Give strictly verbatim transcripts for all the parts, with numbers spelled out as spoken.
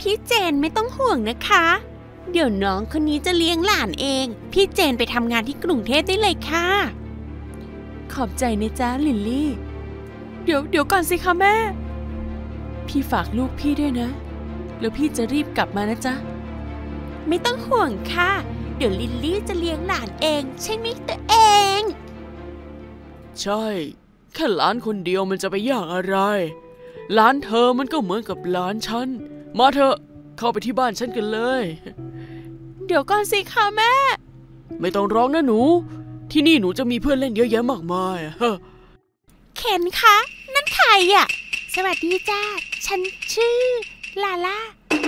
พี่เจนไม่ต้องห่วงนะคะเดี๋ยวน้องคนนี้จะเลี้ยงหลานเองพี่เจนไปทำงานที่กรุงเทพได้เลยค่ะขอบใจนะจ๊ะลิลลี่เดี๋ยวเดี๋ยวก่อนสิคะแม่พี่ฝากลูกพี่ด้วยนะแล้วพี่จะรีบกลับมานะจ๊ะไม่ต้องห่วงค่ะเดี๋ยวลิลลี่จะเลี้ยงหลานเองใช่ไหมตัวเองใช่แค่หลานคนเดียวมันจะไปยากอะไรหลานเธอมันก็เหมือนกับหลานฉันมาเถอะเข้าไปที่บ้านฉันกันเลยเดี๋ยวก่อนสิคะแม่ไม่ต้องร้องนะหนูที่นี่หนูจะมีเพื่อนเล่นเยอะแยะมากมายเคนคะนั่นใครอ่ะสวัสดีจ้าฉันชื่อลาล่า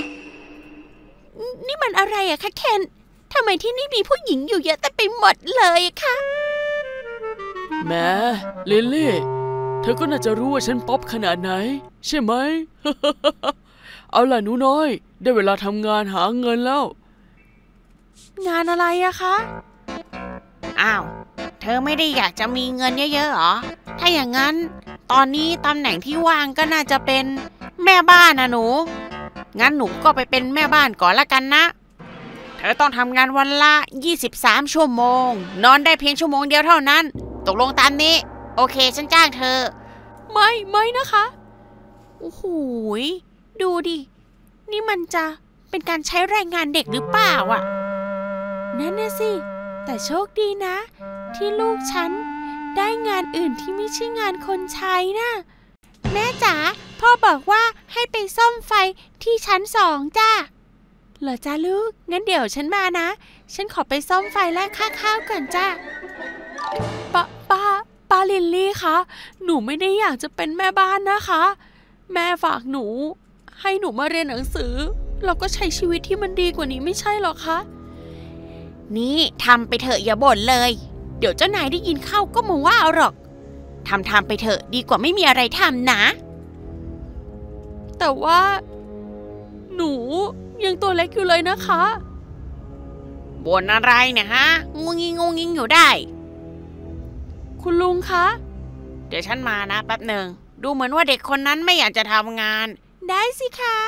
นี่มันอะไรอะคะเคนทำไมที่นี่มีผู้หญิงอยู่เยอะแต่ไปหมดเลยคะแม่ลิลลี่เธอก็น่าจะรู้ว่าฉันป๊อปขนาดไหนใช่ไหม เอาล่ะหนูน้อยได้เวลาทำงานหาเงินแล้วงานอะไรอะคะอ้าวเธอไม่ได้อยากจะมีเงินเยอะๆหรอถ้าอย่างนั้นตอนนี้ตำแหน่งที่ว่างก็น่าจะเป็นแม่บ้านนะหนูงั้นหนูก็ไปเป็นแม่บ้านก่อนละกันนะเธอต้องทำงานวันละยี่สิบสามชั่วโมงนอนได้เพียงชั่วโมงเดียวเท่านั้นตกลงตามนี้โอเคฉันจ้างเธอไม่ไม่นะคะโอ้โหดูดินี่มันจะเป็นการใช้แรงงานเด็กหรือเปล่าอ่ะนั่นน่ะสิแต่โชคดีนะที่ลูกฉันได้งานอื่นที่ไม่ใช่งานคนใช้นะแม่จ๋าพ่อบอกว่าให้ไปซ่อมไฟที่ชั้นสองจ้าเหรอจ้าลูกงั้นเดี๋ยวฉันมานะฉันขอไปซ่อมไฟแลกค่าข้าวก่อนจ้าป้าป้าป้าลิลลี่คะหนูไม่ได้อยากจะเป็นแม่บ้านนะคะแม่ฝากหนูให้หนูมาเรียนหนังสือเราก็ใช้ชีวิตที่มันดีกว่านี้ไม่ใช่หรอคะนี่ทำไปเถอะอย่าบ่นเลยเดี๋ยวเจ้านายได้ยินเข้าก็มาว่าเอาหรอกทำทำไปเถอะดีกว่าไม่มีอะไรทำนะแต่ว่าหนูยังตัวเล็กอยู่เลยนะคะบ่นอะไรเนี่ยฮะงงงิงงงงิงอยู่ได้คุณลุงคะเดี๋ยวฉันมานะแป๊บหนึ่งดูเหมือนว่าเด็กคนนั้นไม่อยากจะทำงานได้สิคะ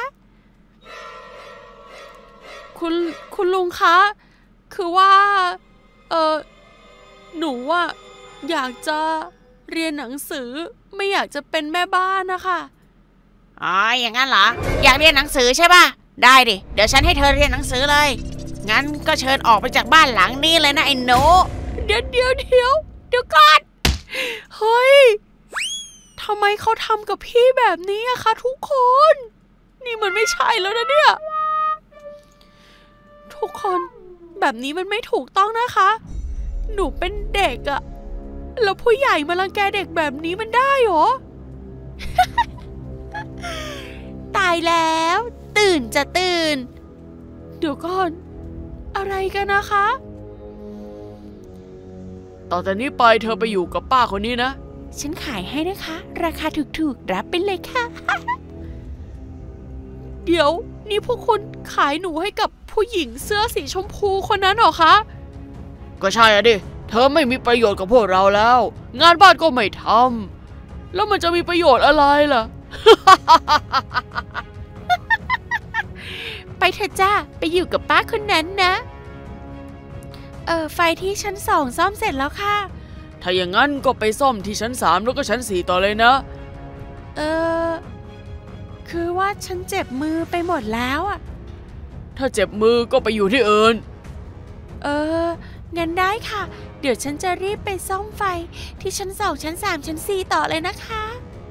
คุณคุณลุงคะคือว่าเออหนูว่าอยากจะเรียนหนังสือไม่อยากจะเป็นแม่บ้านนะคะอ๋ออย่างนั้นเหรออยากเรียนหนังสือใช่ป่ะได้ดิเดี๋ยวฉันให้เธอเรียนหนังสือเลยงั้นก็เชิญออกไปจากบ้านหลังนี้เลยนะไอ้หนูเดี๋ยวเดี๋ยวเดี๋ยวเดี๋ยวก่อนเฮ้ยทำไมเขาทำกับพี่แบบนี้อะคะทุกคนนี่มันไม่ใช่แล้วนะเนี่ยทุกคนแบบนี้มันไม่ถูกต้องนะคะหนูเป็นเด็กอะแล้วผู้ใหญ่มารังแกเด็กแบบนี้มันได้หรอ ตายแล้วตื่นจะตื่นเดี๋ยวก่อนอะไรกันนะคะต่อจากนี้ไปเธอไปอยู่กับป้าคนนี้นะฉันขายให้นะคะราคาถูกๆรับไปเลยค่ะ เดี๋ยวนี่พวกคุณขายหนูให้กับผู้หญิงเสื้อสีชมพูคนนั้นเหรอคะก็ใช่อะดิเธอไม่มีประโยชน์กับพวกเราแล้วงานบ้านก็ไม่ทำแล้วมันจะมีประโยชน์อะไรล่ะไปเถอะจ้าไปอยู่กับป้าคนนั้นนะเออไฟที่ชั้นสองซ่อมเสร็จแล้วค่ะถ้าอย่างนั้นก็ไปซ่อมที่ชั้นสามแล้วก็ชั้นสี่ต่อเลยนะเออคือว่าฉันเจ็บมือไปหมดแล้วอ่ะถ้าเจ็บมือก็ไปอยู่ที่อื่นเอองั้นได้ค่ะเดี๋ยวฉันจะรีบไปซ่อมไฟที่ชั้นสองชั้นสามชั้นสี่ต่อเลยนะคะ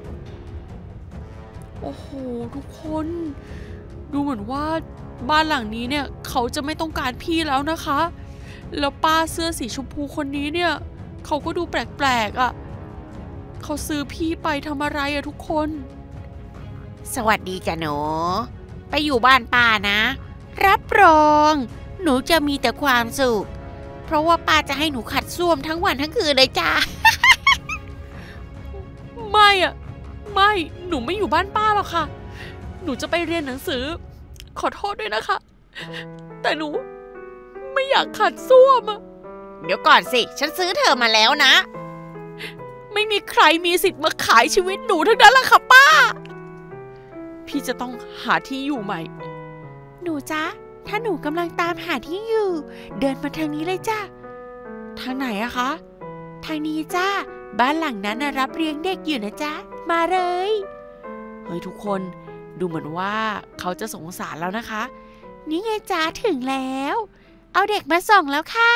โอ้โหทุกคนดูเหมือนว่าบ้านหลังนี้เนี่ยเขาจะไม่ต้องการพี่แล้วนะคะแล้วป้าเสื้อสีชมพูคนนี้เนี่ยเขาก็ดูแปลกๆอ่ะเขาซื้อพี่ไปทำอะไรอะทุกคนสวัสดีจ้ะหนูไปอยู่บ้านป้านะรับรองหนูจะมีแต่ความสุขเพราะว่าป้าจะให้หนูขัดส้วมทั้งวันทั้งคืนเลยจ้า ไม่อะไม่หนูไม่อยู่บ้านป้าหรอกค่ะหนูจะไปเรียนหนังสือขอโทษด้วยนะคะแต่หนูไม่อยากขัดส้วมอะเดี๋ยวก่อนสิฉันซื้อเธอมาแล้วนะไม่มีใครมีสิทธิ์มาขายชีวิตหนูทั้งนั้นล่ะค่ะป้าพี่จะต้องหาที่อยู่ใหม่หนูจ๊ะถ้าหนูกำลังตามหาที่อยู่เดินมาทางนี้เลยจ้ะทางไหนอะคะทางนี้จ้าบ้านหลังนั้นนะรับเลี้ยงเด็กอยู่นะจ๊ะมาเลยเฮ้ยทุกคนดูเหมือนว่าเขาจะสงสารแล้วนะคะนี่ไงจ้าถึงแล้วเอาเด็กมาส่งแล้วค่ะ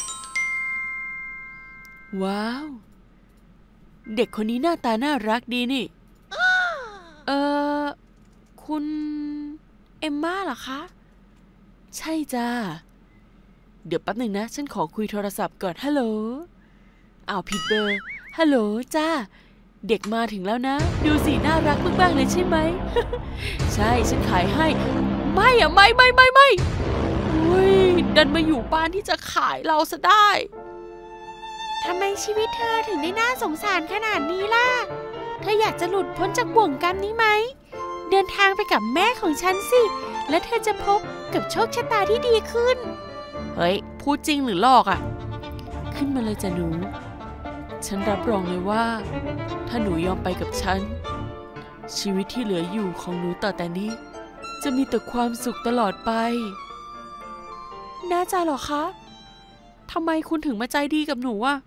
ว้าวเด็กคนนี้หน้าตาน่ารักดีนี่เออคุณเอมม่าเหรอคะใช่จ้าเดี๋ยวแป๊บหนึ่งนะฉันขอคุยโทรศัพท์ก่อนฮัลโหลอ้าวผิดเบอร์ฮัลโหลจ้าเด็กมาถึงแล้วนะดูสิน่ารักมากๆเลยใช่ไหม ใช่ฉันขายให้ไม่อะไม่ไม่ไม่ไม่อุ้ยดันมาอยู่บ้านที่จะขายเราซะได้ทำไมชีวิตเธอถึงได้น่าสงสารขนาดนี้ล่ะเธออยากจะหลุดพ้นจากบ่วงกรรมนี้ไหมเดินทางไปกับแม่ของฉันสิและเธอจะพบกับโชคชะตาที่ดีขึ้นเฮ้ยพูดจริงหรือหลอกอะขึ้นมาเลยจ้ะหนูฉันรับรองเลยว่าถ้าหนูยอมไปกับฉันชีวิตที่เหลืออยู่ของหนูต่อแต่นี้จะมีแต่ความสุขตลอดไปแน่ใจเหรอคะทำไมคุณถึงมาใจดีกับหนูอะ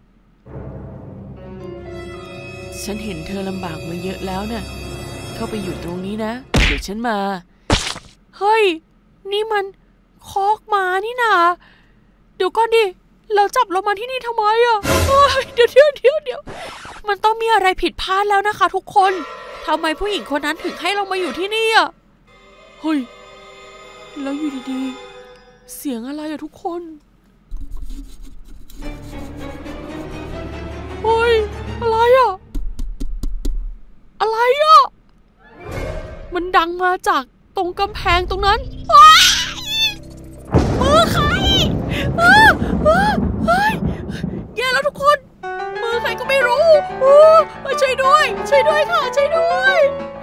ฉันเห็นเธอลำบากมาเยอะแล้วน่ะเข้าไปอยู่ตรงนี้นะเดี๋ยวฉันมาเฮ้ยนี่มันคอกหมานี่นาเดี๋ยวก่อนดิเราจับเรามาที่นี่ทำไมอะเดี๋ยวเดี๋ยวเดี๋ยวเดี๋ยวมันต้องมีอะไรผิดพลาดแล้วนะคะทุกคนทำไมผู้หญิงคนนั้นถึงให้เรามาอยู่ที่นี่อะเฮ้ยแล้วอยู่ดีๆเสียงอะไรอะทุกคนเฮ้ยอะไรอะอะไรอะมันดังมาจากตรงกำแพงตรงนั้นมือใครเฮ้ยแย่แล้วทุกคนมือใครก็ไม่รู้ช่วยด้วยช่วยด้วยค่ะช่วยด้วย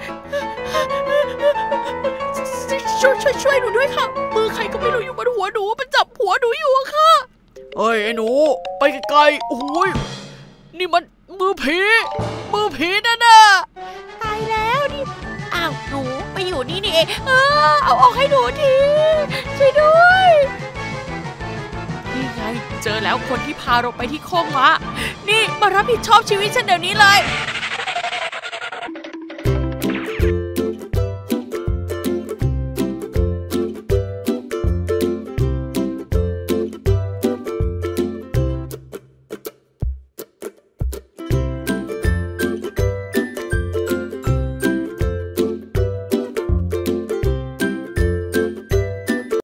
ช่วยช่วยช่วยหนูด้วยค่ะมือใครก็ไม่รู้อยู่บนหัวหนูมันจับหัวหนูอยู่ค่ะเฮ้ยไอ้หนูไปไกลๆโอ้ยนี่มันมือผีมือผีนั่นน่ะตายแล้วดิอ้าวหนูไปอยู่นี่นี่เองเออเอาออกให้หนูทีช่วยด้วยนี่ไงเจอแล้วคนที่พาเราไปที่โคกม้านี่มารับผิดชอบชีวิตฉันเดี๋ยวนี้เลย